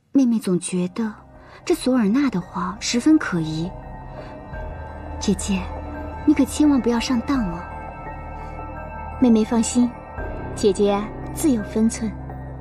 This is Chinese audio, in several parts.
妹妹总觉得这索尔纳的话十分可疑。姐姐，你可千万不要上当哦。 妹妹放心，姐姐自有分寸。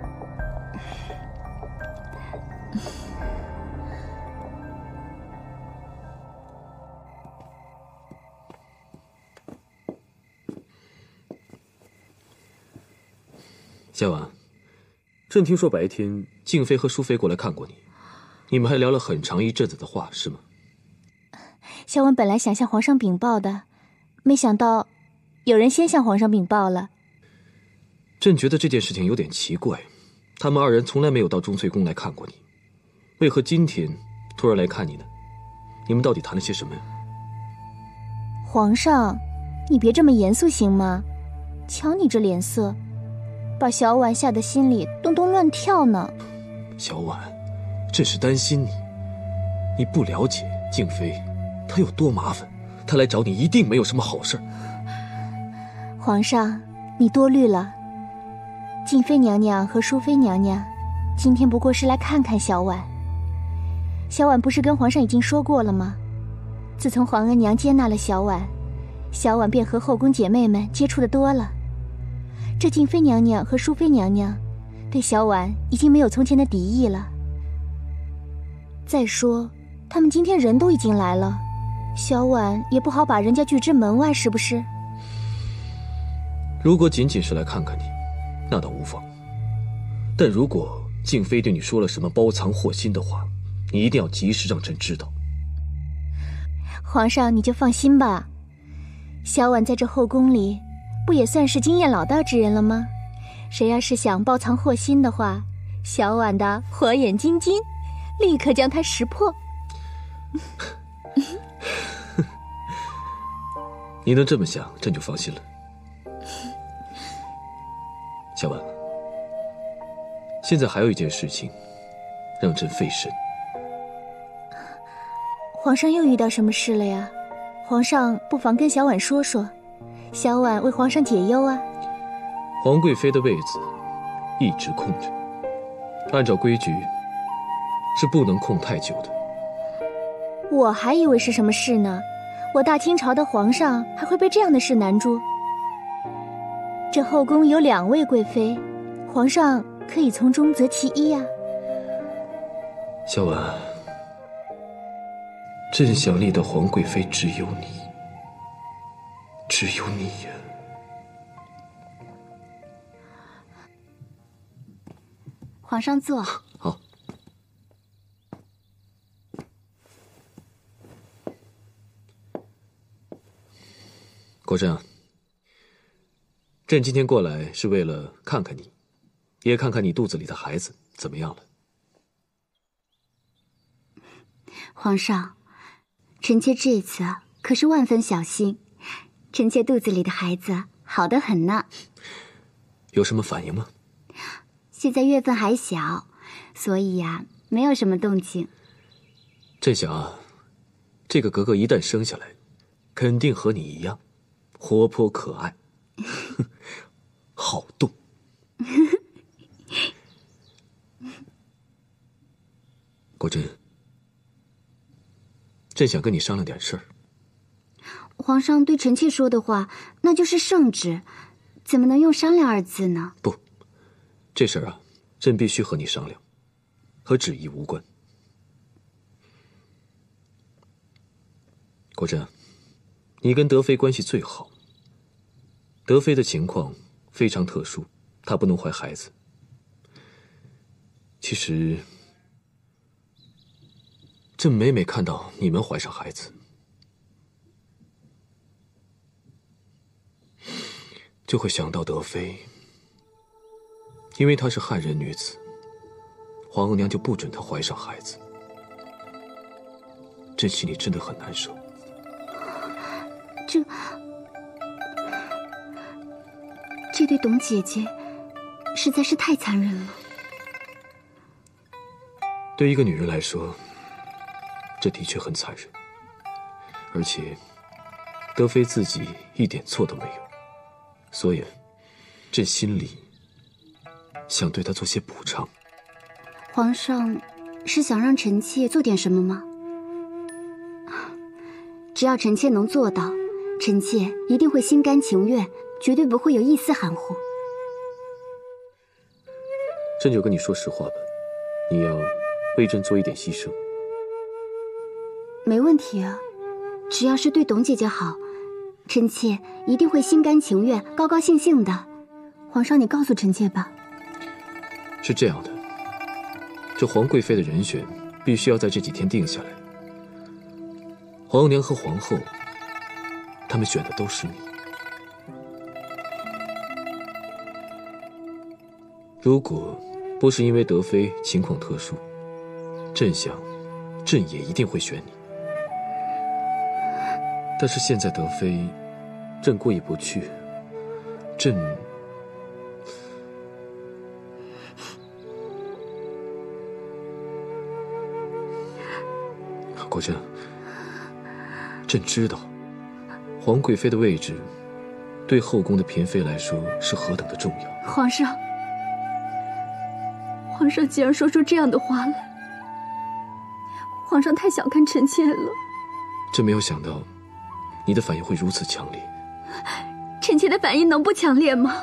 小婉，朕听说白天静妃和淑妃过来看过你，你们还聊了很长一阵子的话，是吗？ 小婉本来想向皇上禀报的，没想到有人先向皇上禀报了。 朕觉得这件事情有点奇怪，他们二人从来没有到钟粹宫来看过你，为何今天突然来看你呢？你们到底谈了些什么呀？ 皇上，你别这么严肃行吗？瞧你这脸色，把小婉吓得心里咚咚乱跳呢。 小婉，朕是担心你，你不了解静妃，她有多麻烦，她来找你一定没有什么好事。 皇上，你多虑了。静妃娘娘和淑妃娘娘今天不过是来看看小婉。小婉不是跟皇上已经说过了吗？自从皇额娘接纳了小婉，小婉便和后宫姐妹们接触的多了。这静妃娘娘和淑妃娘娘对小婉已经没有从前的敌意了。再说他们今天人都已经来了，小婉也不好把人家拒之门外，是不是？ 如果仅仅是来看看你，那倒无妨。但如果静妃对你说了什么包藏祸心的话，你一定要及时让朕知道。 皇上你就放心吧，小婉在这后宫里不也算是经验老道之人了吗？谁要是想包藏祸心的话，小婉的火眼金睛立刻将他识破。 你能这么想，朕就放心了。小婉，现在还有一件事情让朕费神。 皇上又遇到什么事了呀？皇上不妨跟小婉说说，小婉为皇上解忧啊。 皇贵妃的位子一直空着，按照规矩是不能空太久的。 我还以为是什么事呢，我大清朝的皇上还会被这样的事难住？这后宫有2位贵妃，皇上可以从中择其一啊。 小婉，朕想立的皇贵妃只有你，只有你呀。 皇上坐。 好。果真啊，朕今天过来是为了看看你，也看看你肚子里的孩子怎么样了。 皇上，臣妾这次可是万分小心，臣妾肚子里的孩子好得很呢。 有什么反应吗？ 现在月份还小，所以呀，没有什么动静。 朕想啊，这个格格一旦生下来，肯定和你一样活泼可爱，好动。果真，朕想跟你商量点事儿。 皇上对臣妾说的话，那就是圣旨，怎么能用商量2字呢？ 不，这事儿啊，朕必须和你商量，和旨意无关。果真，你跟德妃关系最好。德妃的情况非常特殊，她不能怀孩子。其实，朕每每看到你们怀上孩子，就会想到德妃，因为她是汉人女子，皇额娘就不准她怀上孩子。朕心里真的很难受。 这对董姐姐实在是太残忍了。 对一个女人来说，这的确很残忍，而且德妃自己一点错都没有，所以朕心里想对她做些补偿。 皇上是想让臣妾做点什么吗？只要臣妾能做到，臣妾一定会心甘情愿，绝对不会有一丝含糊。 朕就跟你说实话吧，你要为朕做一点牺牲。 没问题啊，只要是对董姐姐好，臣妾一定会心甘情愿、高高兴兴的。皇上，你告诉臣妾吧。 是这样的，这皇贵妃的人选必须要在这几天定下来。皇娘和皇后，他们选的都是你。如果不是因为德妃情况特殊，朕想，朕也一定会选你。但是现在德妃，朕过意不去，朕……果真，朕知道，皇贵妃的位置，对后宫的嫔妃来说是何等的重要。 皇上，皇上竟然说出这样的话来，皇上太小看臣妾了。 朕没有想到，你的反应会如此强烈。 臣妾的反应能不强烈吗？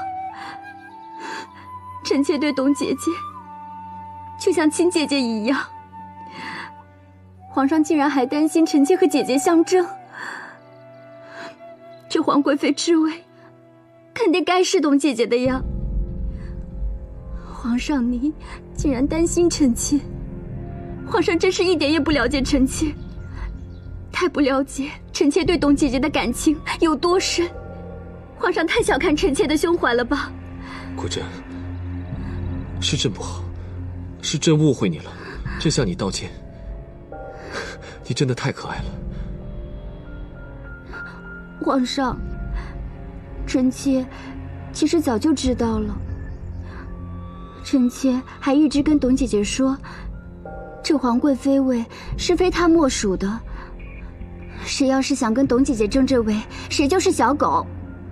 臣妾对董姐姐，就像亲姐姐一样。皇上竟然还担心臣妾和姐姐相争，这皇贵妃之位，肯定该是董姐姐的呀。皇上您竟然担心臣妾，皇上真是一点也不了解臣妾，太不了解臣妾对董姐姐的感情有多深。皇上太小看臣妾的胸怀了吧？ 果真，是朕不好，是朕误会你了，朕向你道歉。你真的太可爱了。 皇上，臣妾其实早就知道了。臣妾还一直跟董姐姐说，这皇贵妃位是非她莫属的，谁要是想跟董姐姐争这位，谁就是小狗。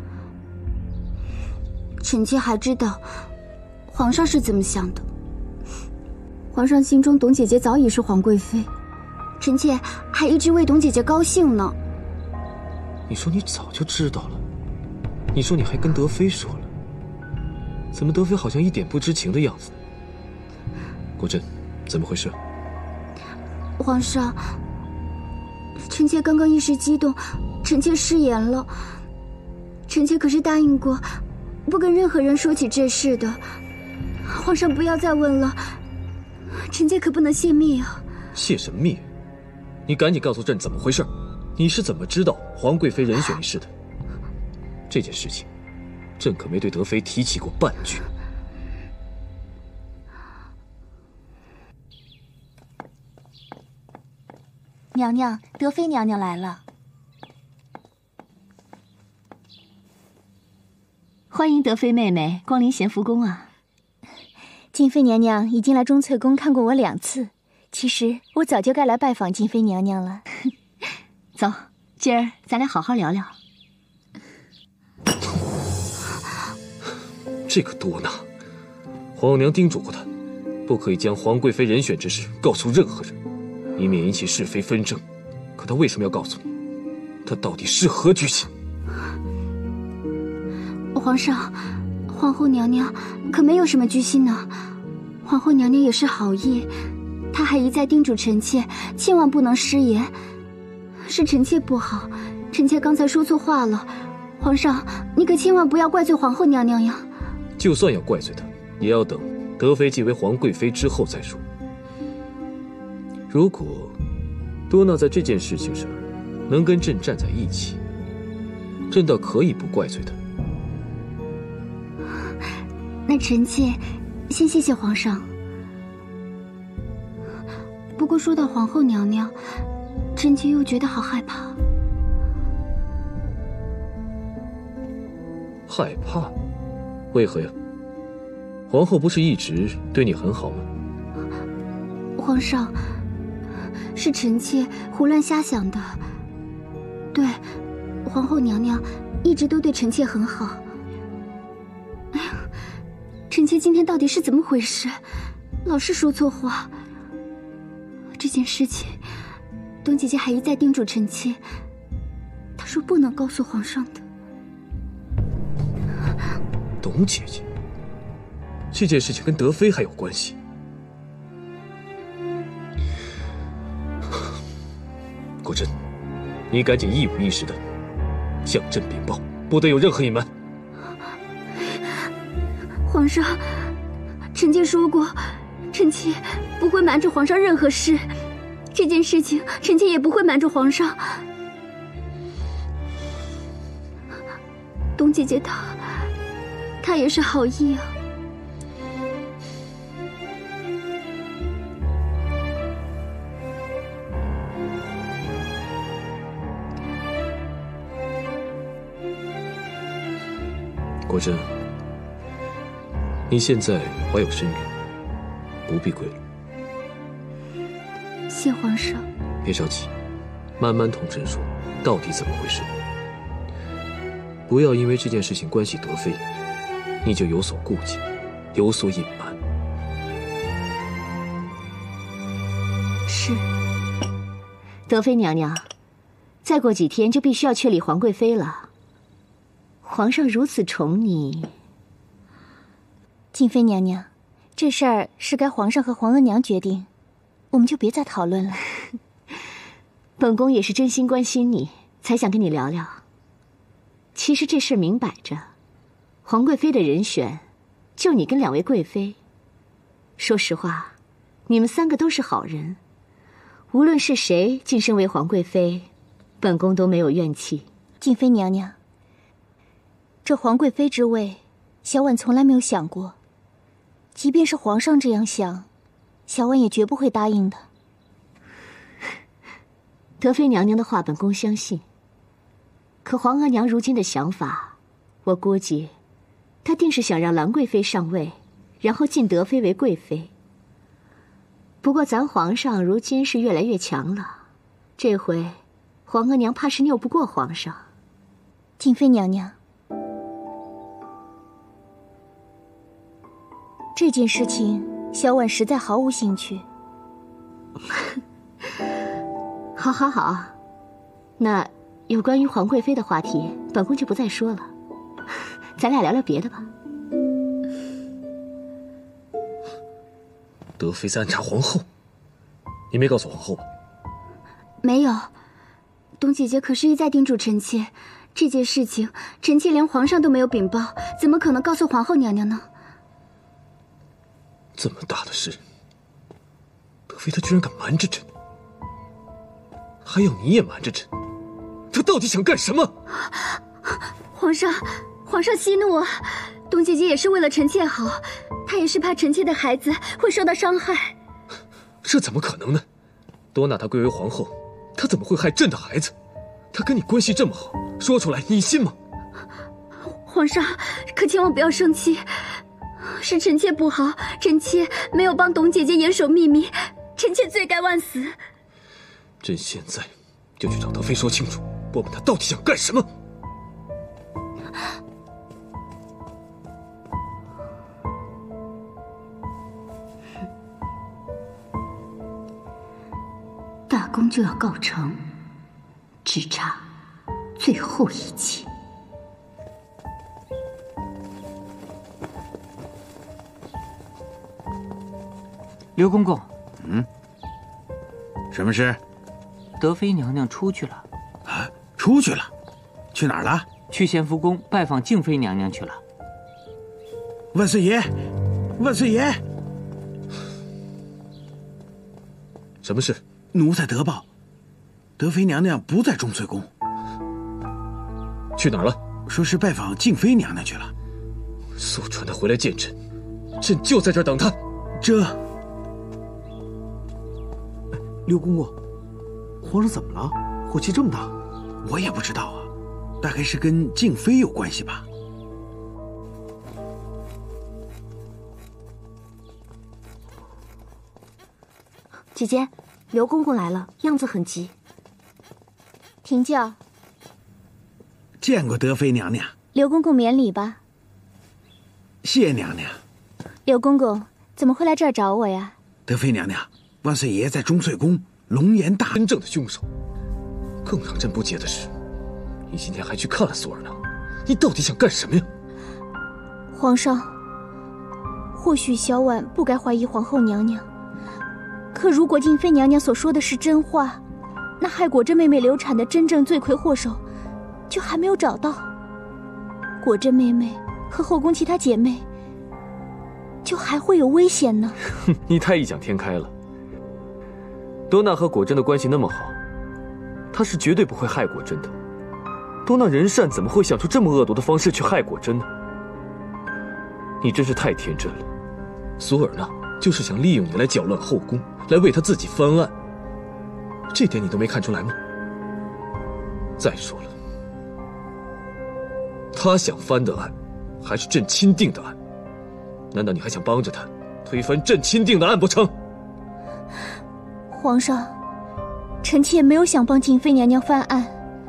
臣妾还知道皇上是怎么想的，皇上心中董姐姐早已是皇贵妃，臣妾还一直为董姐姐高兴呢。 你说你早就知道了，你说你还跟德妃说了，怎么德妃好像一点不知情的样子？果真，怎么回事？ 皇上，臣妾刚刚一时激动，臣妾失言了。臣妾可是答应过，不跟任何人说起这事的。皇上不要再问了，臣妾可不能泄密啊！ 泄什么密？你赶紧告诉朕怎么回事？你是怎么知道皇贵妃人选一事的？这件事情，朕可没对德妃提起过半句。 娘娘，德妃娘娘来了。 欢迎德妃妹妹光临咸福宫啊！ 静妃娘娘已经来钟粹宫看过我2次，其实我早就该来拜访静妃娘娘了。 走，今儿咱俩好好聊聊。 这个多纳，皇娘叮嘱过他，不可以将皇贵妃人选之事告诉任何人，以免引起是非纷争。可他为什么要告诉你？他到底是何居心？ 皇上，皇后娘娘可没有什么居心呢。皇后娘娘也是好意，她还一再叮嘱臣妾千万不能失言。是臣妾不好，臣妾刚才说错话了。皇上，你可千万不要怪罪皇后娘娘呀。 就算要怪罪她，也要等德妃继为皇贵妃之后再说。如果多纳在这件事情上能跟朕站在一起，朕倒可以不怪罪她。 那臣妾先谢谢皇上。不过说到皇后娘娘，臣妾又觉得好害怕。 害怕？为何呀？皇后不是一直对你很好吗？ 皇上，是臣妾胡乱瞎想的。对，皇后娘娘一直都对臣妾很好。哎呀，臣妾今天到底是怎么回事？老是说错话。 这件事情，董姐姐还一再叮嘱臣妾，她说不能告诉皇上的。 董姐姐，这件事情跟德妃还有关系？果真，你赶紧一五一十的向朕禀报，不得有任何隐瞒。 皇上，臣妾说过，臣妾不会瞒着皇上任何事。这件事情，臣妾也不会瞒着皇上。董姐姐她也是好意啊。 果真，你现在怀有身孕，不必归了。 谢皇上。 别着急，慢慢同朕说，到底怎么回事？不要因为这件事情关系德妃，你就有所顾忌，有所隐瞒。 是，德妃娘娘，再过几天就必须要确立皇贵妃了。皇上如此宠你， 静妃娘娘，这事儿是该皇上和皇额娘决定，我们就别再讨论了。 本宫也是真心关心你，才想跟你聊聊。其实这事明摆着，皇贵妃的人选就你跟2位贵妃。说实话，你们3个都是好人，无论是谁晋升为皇贵妃，本宫都没有怨气。 静妃娘娘，这皇贵妃之位，小婉从来没有想过。即便是皇上这样想，小婉也绝不会答应的。 德妃娘娘的话，本宫相信。可皇额娘如今的想法，我估计，她定是想让兰贵妃上位，然后晋德妃为贵妃。不过咱皇上如今是越来越强了，这回，皇额娘怕是拗不过皇上。 静妃娘娘，这件事情，小婉实在毫无兴趣。 好，那有关于皇贵妃的话题，本宫就不再说了，咱俩聊聊别的吧。 德妃在暗查皇后，你没告诉皇后吧？ 没有，董姐姐可是一再叮嘱臣妾，这件事情臣妾连皇上都没有禀报，怎么可能告诉皇后娘娘呢？ 这么大的事，德妃她居然敢瞒着朕，还要你也瞒着朕，她到底想干什么？ 皇上息怒啊！董姐姐也是为了臣妾好，她也是怕臣妾的孩子会受到伤害。 这怎么可能呢？多纳她归为皇后，她怎么会害朕的孩子？她跟你关系这么好，说出来你信吗？ 皇上，可千万不要生气，是臣妾不好，臣妾没有帮董姐姐严守秘密，臣妾罪该万死。 朕现在就去找德妃说清楚，问问她到底想干什么。 大功就要告成，只差最后一击。 刘公公， 什么事？ 德妃娘娘出去了。 啊，出去了？去哪儿了？ 去咸福宫拜访静妃娘娘去了。 万岁爷，万岁爷！ 什么事？ 奴才得报，德妃娘娘不在钟粹宫。 去哪儿了？ 说是拜访静妃娘娘去了。 速传她回来见朕，朕就在这儿等她。 刘公公，皇上怎么了？火气这么大？ 我也不知道啊，大概是跟静妃有关系吧。 姐姐，刘公公来了，样子很急。停轿。 见过德妃娘娘。 刘公公免礼吧。 谢娘娘。 刘公公怎么会来这儿找我呀？ 德妃娘娘， 万岁爷在中岁宫龙颜大真正的凶手。更让朕不解的是，你今天还去看了苏尔纳，你到底想干什么呀？ 皇上，或许小婉不该怀疑皇后娘娘，可如果静妃娘娘所说的是真话，那害果真妹妹流产的真正罪魁祸首就还没有找到，果真妹妹和后宫其他姐妹就还会有危险呢。 哼，你太异想天开了。多娜和果真的关系那么好，她是绝对不会害果真的。多娜人善，怎么会想出这么恶毒的方式去害果真呢？你真是太天真了。苏尔纳就是想利用你来搅乱后宫，来为他自己翻案，这点你都没看出来吗？再说了，他想翻的案，还是朕钦定的案？难道你还想帮着他推翻朕钦定的案不成？ 皇上，臣妾没有想帮静妃娘娘翻案，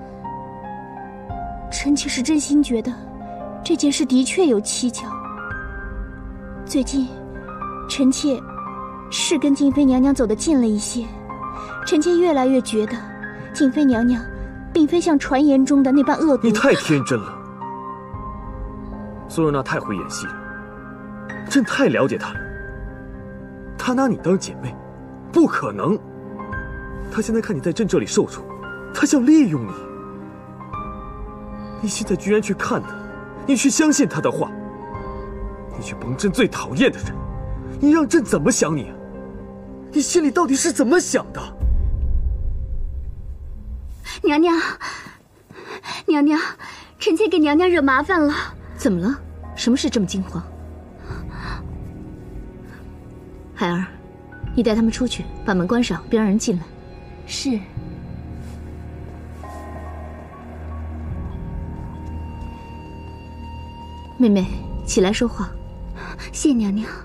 臣妾是真心觉得这件事的确有蹊跷。最近，臣妾是跟静妃娘娘走得近了一些，臣妾越来越觉得静妃娘娘并非像传言中的那般恶毒。 你太天真了，苏若娜太会演戏了，朕太了解她了。她拿你当姐妹，不可能。她现在看你在朕这里受辱，她想利用你。你现在居然去看她，你去相信她的话，你去帮朕最讨厌的人，你让朕怎么想你啊？你心里到底是怎么想的？ 娘娘，娘娘，臣妾给娘娘惹麻烦了。 怎么了？什么事这么惊慌？海儿，你带他们出去，把门关上，别让人进来。 是。 妹妹，起来说话。 谢娘娘。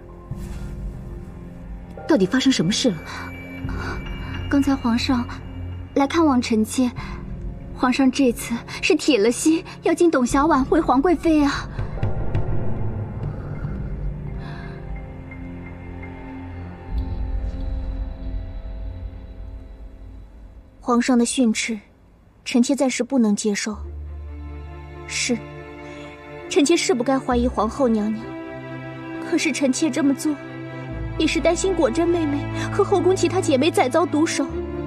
到底发生什么事了？ 刚才皇上来看望臣妾，皇上这次是铁了心要进董小宛为皇贵妃啊。 皇上的训斥，臣妾暂时不能接受。是，臣妾是不该怀疑皇后娘娘，可是臣妾这么做，也是担心果真妹妹和后宫其他姐妹再遭毒手。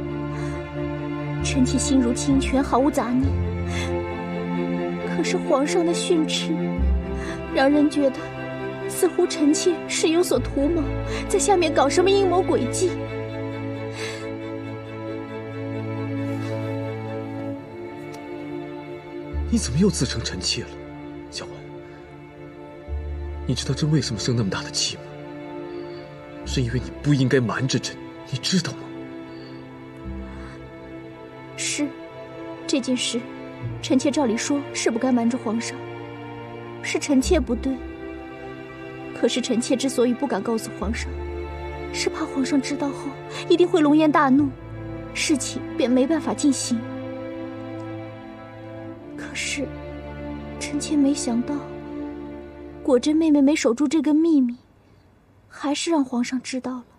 臣妾心如清泉，毫无杂念。可是皇上的训斥，让人觉得似乎臣妾是有所图谋，在下面搞什么阴谋诡计。 你怎么又自称臣妾了，小婉？你知道朕为什么生那么大的气吗？是因为你不应该瞒着朕，你知道吗？ 是，这件事，臣妾照理说是不该瞒着皇上，是臣妾不对。可是臣妾之所以不敢告诉皇上，是怕皇上知道后一定会龙颜大怒，事情便没办法进行。可是，臣妾没想到，果真妹妹没守住这个秘密，还是让皇上知道了。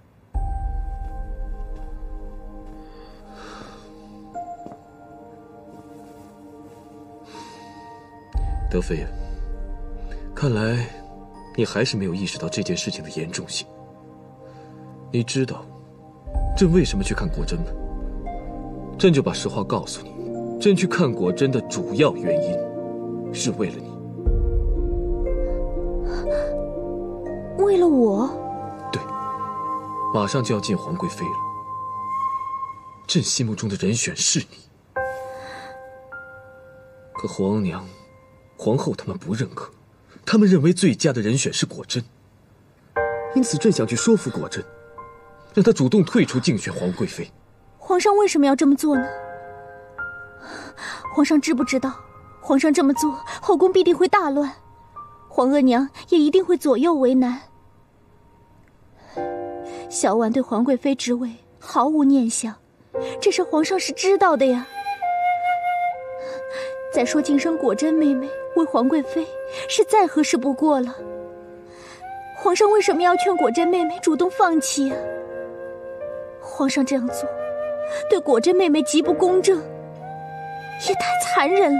德妃，看来你还是没有意识到这件事情的严重性。你知道朕为什么去看果真吗？朕就把实话告诉你，朕去看果真的主要原因是为了你。 为了我？ 对，马上就要见皇贵妃了，朕心目中的人选是你。可皇娘、皇后他们不认可，他们认为最佳的人选是果真，因此朕想去说服果真，让她主动退出竞选皇贵妃。 皇上为什么要这么做呢？皇上知不知道，皇上这么做，后宫必定会大乱，皇额娘也一定会左右为难。小婉对皇贵妃之位毫无念想，这事皇上是知道的呀。再说晋升果真妹妹为皇贵妃是再合适不过了，皇上为什么要劝果真妹妹主动放弃啊？ 皇上这样做，对果真妹妹极不公正，也太残忍了。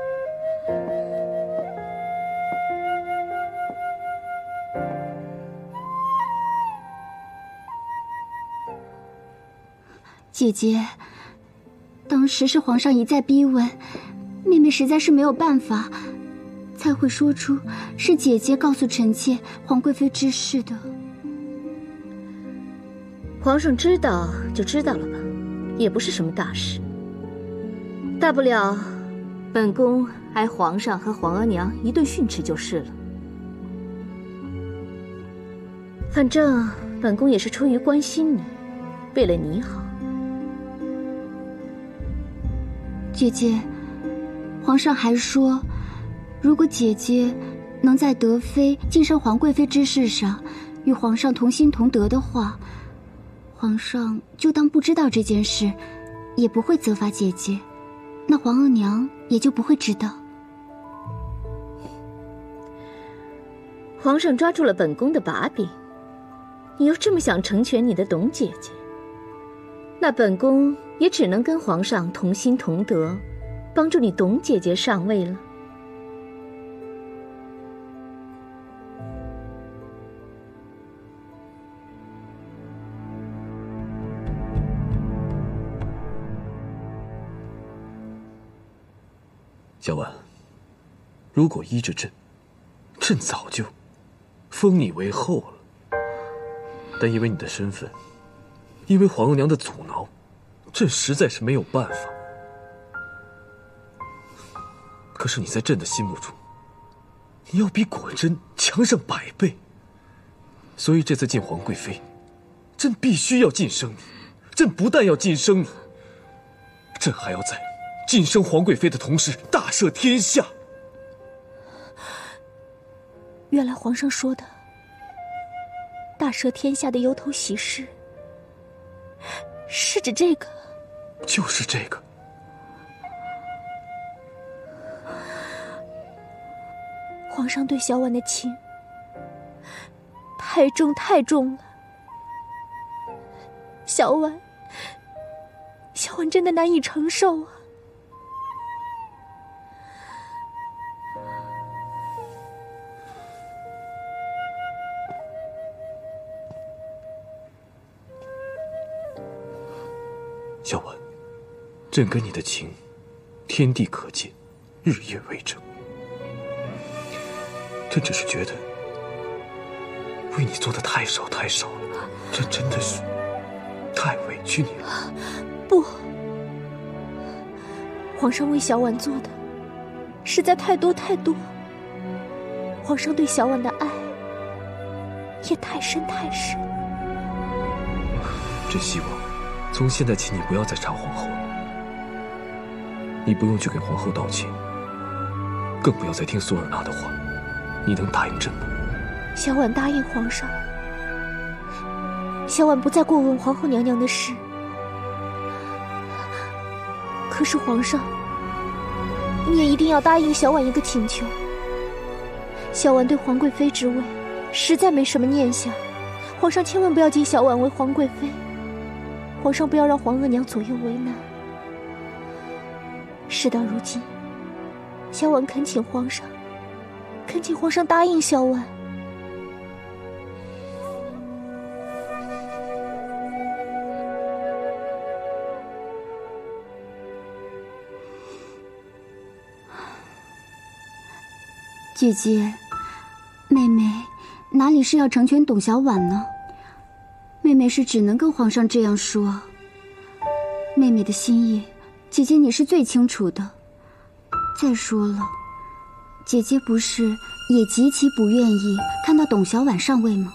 姐姐，当时是皇上一再逼问，妹妹实在是没有办法，才会说出是姐姐告诉臣妾皇贵妃之事的。 皇上知道就知道了吧，也不是什么大事，大不了本宫挨皇上和皇额娘一顿训斥就是了。反正本宫也是出于关心你，为了你好。 姐姐，皇上还说，如果姐姐能在德妃晋升皇贵妃之事上与皇上同心同德的话，皇上就当不知道这件事，也不会责罚姐姐，那皇额娘也就不会知道。 皇上抓住了本宫的把柄，你又这么想成全你的董姐姐，那本宫也只能跟皇上同心同德，帮助你董姐姐上位了。 小婉，如果依着朕早就封你为后了，但因为你的身份，因为皇额娘的阻挠，朕实在是没有办法。可是你在朕的心目中，你要比果真强上100倍，所以这次晋皇贵妃，朕必须要晋升你。朕不但要晋升你，朕还要在晋升皇贵妃的同时大赦天下。 原来皇上说的大赦天下的由头喜事，是指这个？ 就是这个。 皇上对小婉的情太重太重了，小婉真的难以承受啊。 小婉，朕跟你的情，天地可见，日月为证。朕只是觉得，为你做的太少太少了，朕真的是太委屈你了。 不，皇上为小婉做的实在太多太多，皇上对小婉的爱也太深太深。 朕希望从现在起你不要再查皇后了，你不用去给皇后道歉，更不要再听苏尔娜的话。你能答应朕吗？ 小婉答应皇上，小婉不再过问皇后娘娘的事。可是皇上，你也一定要答应小婉一个请求。小婉对皇贵妃之位实在没什么念想，皇上千万不要接小婉为皇贵妃，皇上不要让皇额娘左右为难。事到如今，小婉恳请皇上答应小婉。 姐姐，妹妹哪里是要成全董小婉呢？妹妹是只能跟皇上这样说。妹妹的心意，姐姐你是最清楚的。再说了，姐姐不是也极其不愿意看到董小婉上位吗？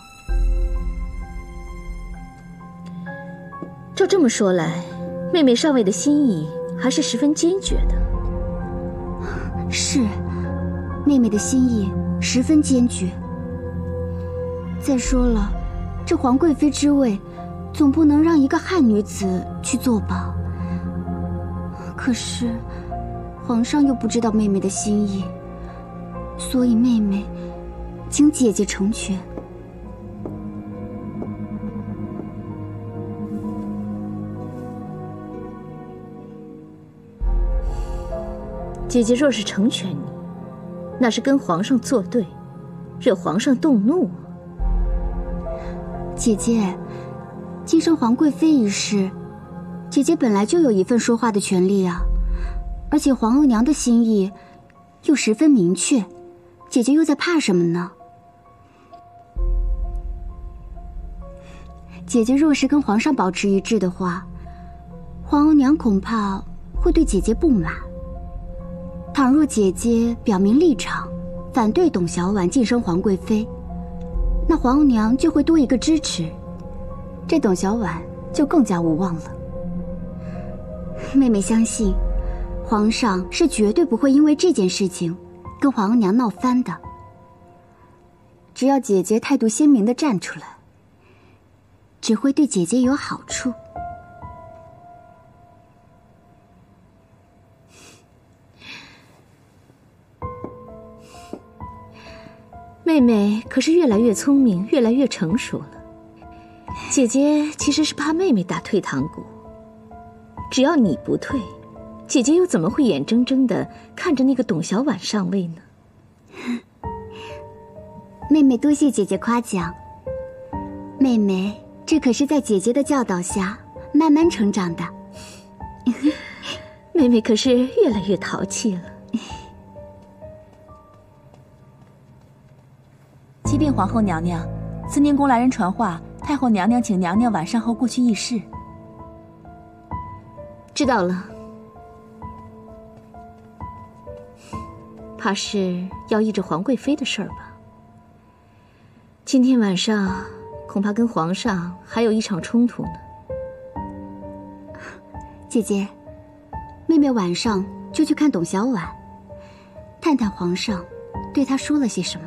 照这么说来，妹妹上位的心意还是十分坚决的。 是，妹妹的心意十分坚决。再说了，这皇贵妃之位，总不能让一个汉女子去做吧？可是，皇上又不知道妹妹的心意，所以妹妹，请姐姐成全。 姐姐若是成全你，那是跟皇上作对，惹皇上动怒。 姐姐，晋升皇贵妃一事，姐姐本来就有一份说话的权利啊，而且皇额娘的心意又十分明确，姐姐又在怕什么呢？姐姐若是跟皇上保持一致的话，皇额娘恐怕会对姐姐不满。倘若姐姐表明立场，反对董小宛晋升皇贵妃，那皇额娘就会多一个支持，这董小宛就更加无望了。妹妹相信，皇上是绝对不会因为这件事情跟皇额娘闹翻的。只要姐姐态度鲜明地站出来，只会对姐姐有好处。 妹妹可是越来越聪明，越来越成熟了。姐姐其实是怕妹妹打退堂鼓，只要你不退，姐姐又怎么会眼睁睁地看着那个董小宛上位呢？ 妹妹多谢姐姐夸奖，妹妹这可是在姐姐的教导下慢慢成长的。 妹妹可是越来越淘气了。 启禀皇后娘娘，慈宁宫来人传话，太后娘娘请娘娘晚上后过去议事。 知道了，怕是要议着皇贵妃的事儿吧？今天晚上恐怕跟皇上还有一场冲突呢。 姐姐，妹妹晚上就去看董小宛，探探皇上对她说了些什么。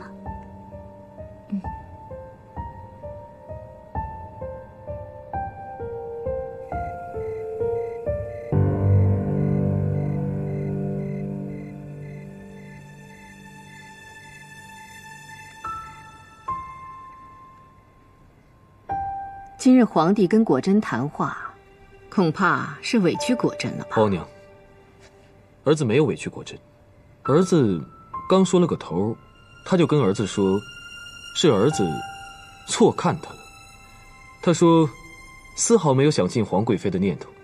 今日皇帝跟果真谈话，恐怕是委屈果真了吧？ 皇娘，儿子没有委屈果真，儿子刚说了个头，他就跟儿子说，是儿子错看他了。他说，丝毫没有想进皇贵妃的念头。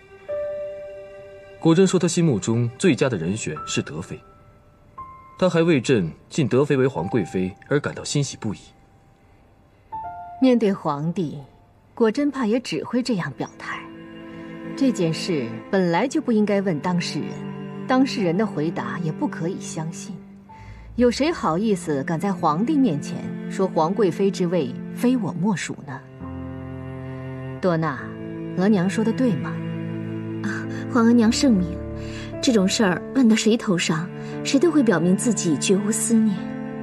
果真说他心目中最佳的人选是德妃，他还为朕晋德妃为皇贵妃而感到欣喜不已。 面对皇帝，果真怕也只会这样表态。这件事本来就不应该问当事人，当事人的回答也不可以相信。有谁好意思敢在皇帝面前说皇贵妃之位非我莫属呢？多纳，额娘说的对吗？ 皇额娘圣明，这种事儿问到谁头上，谁都会表明自己绝无思念。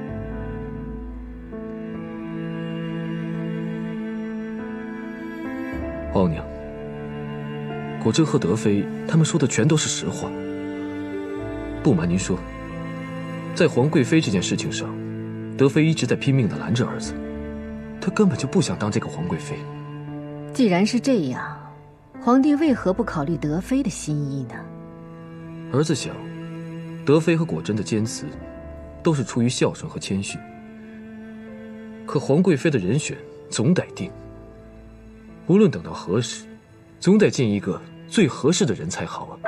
皇娘，果真和德妃他们说的全都是实话。不瞒您说，在皇贵妃这件事情上，德妃一直在拼命地拦着儿子，她根本就不想当这个皇贵妃。 既然是这样，皇帝为何不考虑德妃的心意呢？ 儿子想，德妃和果真的坚持，都是出于孝顺和谦虚。可皇贵妃的人选总得定。无论等到何时，总得进一个最合适的人才好啊。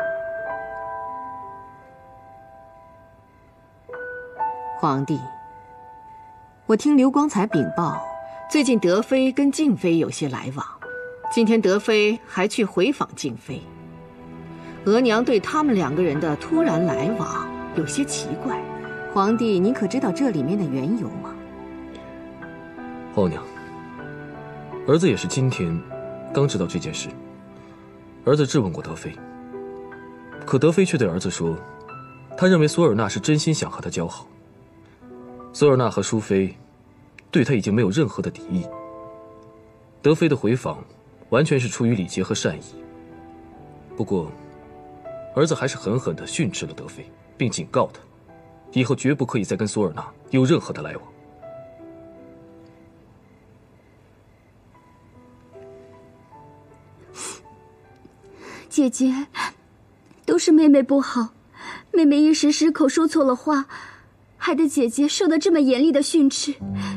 皇帝，我听刘光彩禀报，最近德妃跟静妃有些来往，今天德妃还去回访静妃。额娘对他们两个人的突然来往有些奇怪，皇帝您可知道这里面的缘由吗？ 皇娘，儿子也是今天刚知道这件事。儿子质问过德妃，可德妃却对儿子说，他认为索尔纳是真心想和他交好。索尔纳和淑妃对他已经没有任何的敌意。德妃的回访完全是出于礼节和善意。不过，儿子还是狠狠地训斥了德妃，并警告他，以后绝不可以再跟索尔纳有任何的来往。 姐姐，都是妹妹不好， 妹妹一时失口说错了话，害得姐姐受到这么严厉的训斥。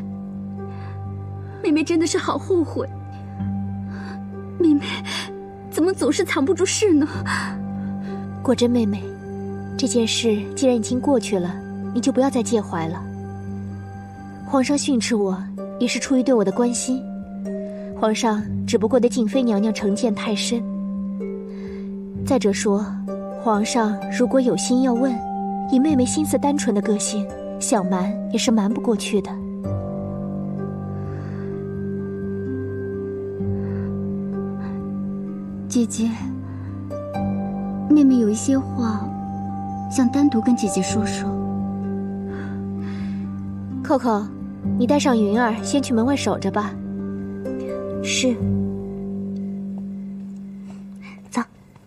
妹妹真的是好后悔。妹妹怎么总是藏不住事呢？ 果真妹妹，这件事既然已经过去了，你就不要再介怀了。皇上训斥我，也是出于对我的关心。皇上只不过对静妃娘娘成见太深。再者说，皇上如果有心要问，以妹妹心思单纯的个性，想瞒也是瞒不过去的。 姐姐，妹妹有一些话想单独跟姐姐说说。 扣扣，你带上云儿先去门外守着吧。 是。 走。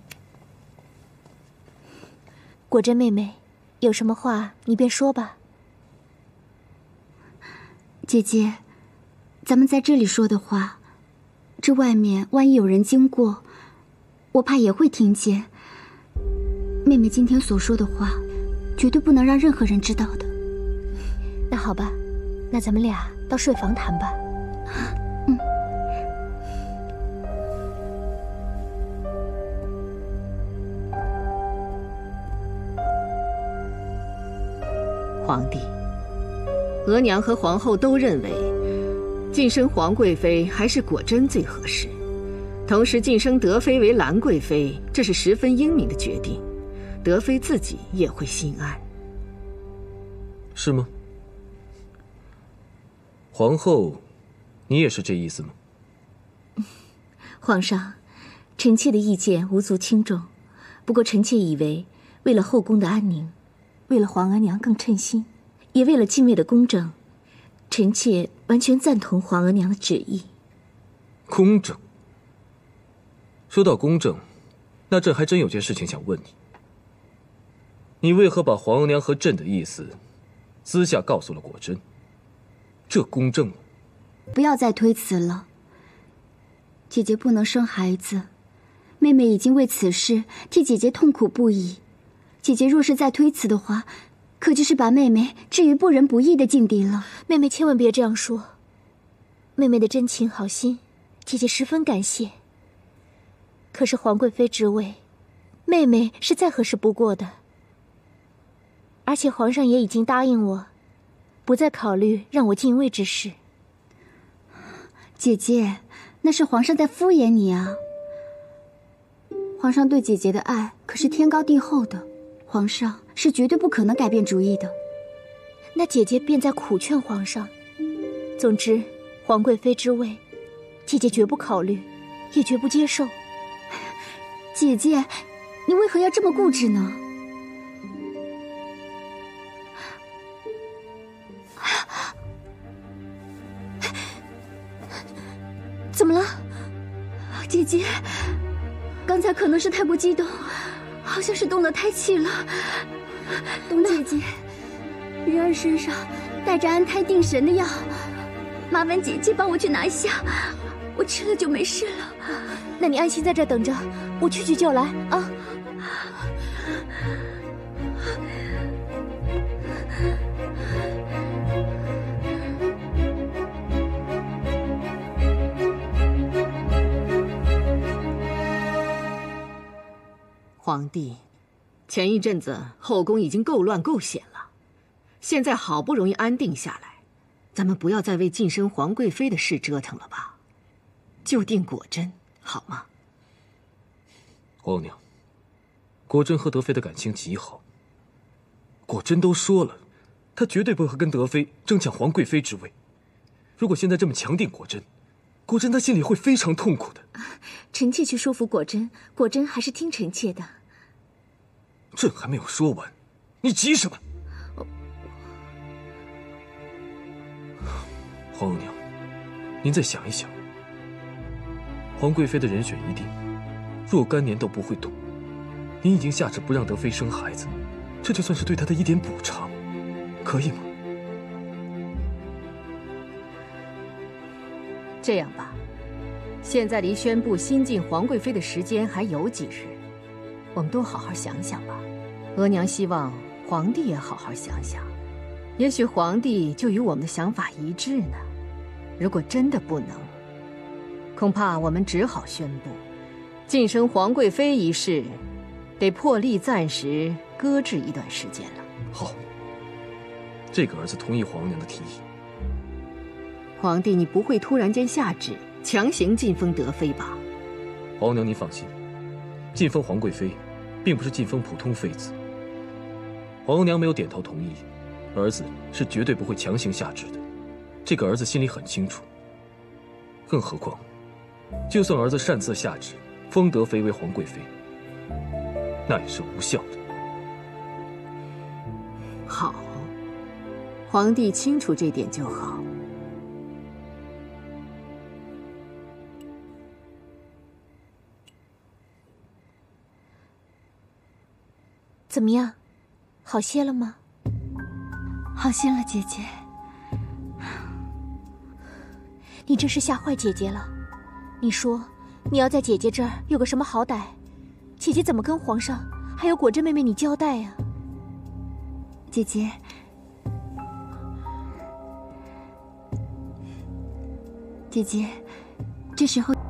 果真妹妹，有什么话你便说吧。 姐姐，咱们在这里说的话，这外面万一有人经过，我怕也会听见。妹妹今天所说的话，绝对不能让任何人知道的。 那好吧，那咱们俩到睡房谈吧。 嗯。 皇帝，额娘和皇后都认为，晋升皇贵妃还是果真最合适。同时晋升德妃为兰贵妃，这是十分英明的决定，德妃自己也会心安。 是吗？皇后，你也是这意思吗？ 皇上，臣妾的意见无足轻重，不过臣妾以为，为了后宫的安宁，为了皇额娘更称心，也为了敬畏的公正，臣妾完全赞同皇额娘的旨意。 公正。说到公正，那朕还真有件事情想问你。你为何把皇额娘和朕的意思私下告诉了果真？这公正吗？ 不要再推辞了。姐姐不能生孩子，妹妹已经为此事替姐姐痛苦不已。姐姐若是再推辞的话，可就是把妹妹置于不仁不义的境地了。 妹妹千万别这样说。妹妹的真情好心，姐姐十分感谢。可是皇贵妃之位，妹妹是再合适不过的。而且皇上也已经答应我，不再考虑让我进位之事。 姐姐，那是皇上在敷衍你啊。皇上对姐姐的爱可是天高地厚的，皇上是绝对不可能改变主意的。 那姐姐便在苦劝皇上。总之，皇贵妃之位，姐姐绝不考虑，也绝不接受。 姐姐，你为何要这么固执呢？ 怎么了？ 姐姐，刚才可能是太过激动，好像是动了胎气了。董姐姐，云儿身上带着安胎定神的药，麻烦姐姐帮我去拿一下，我吃了就没事了。 那你安心在这等着，我去取酒来啊。 皇帝，前一阵子后宫已经够乱够险了，现在好不容易安定下来，咱们不要再为晋升皇贵妃的事折腾了吧，就定果真好吗？ 皇娘，果真和德妃的感情极好。果真都说了，她绝对不会跟德妃争抢皇贵妃之位。如果现在这么强定果真，果真她心里会非常痛苦的。 臣妾去说服果真，果真还是听臣妾的。 朕还没有说完，你急什么？皇额娘，您再想一想，皇贵妃的人选一定，若干年都不会动。您已经下旨不让德妃生孩子，这就算是对她的一点补偿，可以吗？ 这样吧，现在离宣布新晋皇贵妃的时间还有几日，我们多好好想想吧。 额娘希望皇帝也好好想想，也许皇帝就与我们的想法一致呢。如果真的不能，恐怕我们只好宣布，晋升皇贵妃一事，得破例暂时搁置一段时间了。 好，这个儿子同意皇娘的提议。 皇帝，你不会突然间下旨强行晋封德妃吧？ 皇娘您放心，晋封皇贵妃，并不是晋封普通妃子。皇娘没有点头同意，儿子是绝对不会强行下旨的。这个儿子心里很清楚。更何况，就算儿子擅自下旨封德妃为皇贵妃，那也是无效的。 好，皇帝清楚这点就好。 怎么样，好些了吗？ 好些了，姐姐。 你这是吓坏姐姐了。你说你要在姐姐这儿有个什么好歹，姐姐怎么跟皇上还有果真妹妹你交代呀？ 姐姐，姐姐，这时候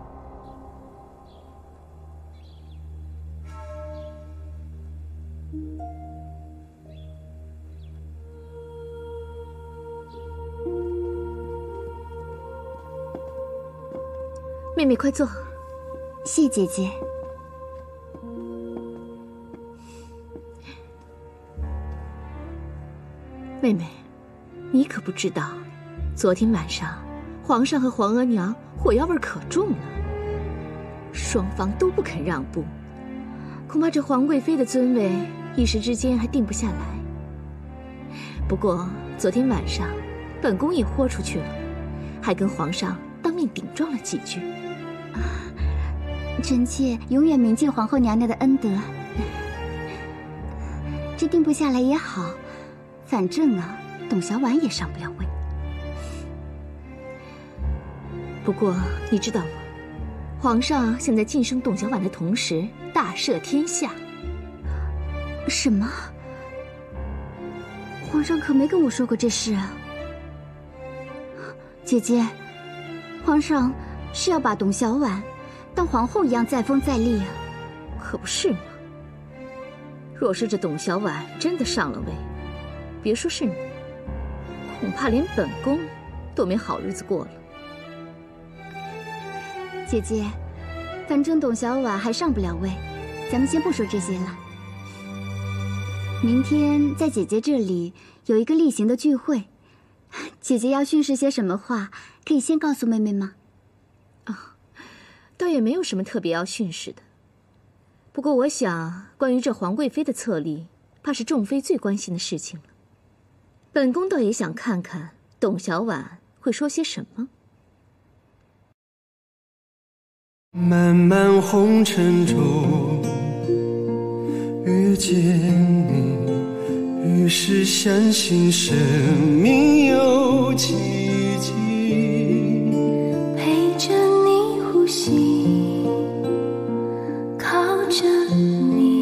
妹妹快坐。 谢姐姐。 妹妹，你可不知道，昨天晚上皇上和皇额娘火药味可重了，双方都不肯让步，恐怕这皇贵妃的尊位一时之间还定不下来。不过昨天晚上本宫也豁出去了，还跟皇上当面顶撞了几句。 臣妾永远铭记皇后娘娘的恩德。这定不下来也好，反正啊，董小宛也上不了位。 不过你知道吗？皇上现在晋升董小宛的同时，大赦天下。 什么？皇上可没跟我说过这事啊。姐姐，皇上是要把董小宛当皇后一样再封再立啊？ 可不是吗？若是这董小宛真的上了位，别说是你，恐怕连本宫都没好日子过了。 姐姐，反正董小宛还上不了位，咱们先不说这些了。明天在姐姐这里有一个例行的聚会，姐姐要训示些什么话，可以先告诉妹妹吗？ 倒也没有什么特别要训示的。不过我想，关于这皇贵妃的册立，怕是众妃最关心的事情了。本宫倒也想看看董小宛会说些什么。 漫漫红尘中遇见你，于是相信生命有情。